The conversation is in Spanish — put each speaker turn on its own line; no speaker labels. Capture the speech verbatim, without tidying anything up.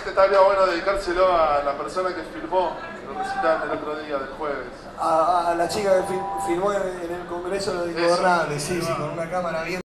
que estaría bueno dedicárselo a la persona que filmó el recital del otro día, del jueves.
A, a la chica que fil, filmó en, en el Congreso de los Ingobernables, sí, sí, con una cámara bien.